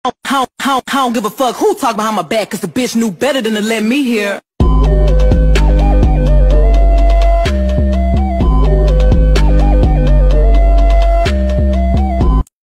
I don't give a fuck who talk behind my back, cause the bitch knew better than to let me hear.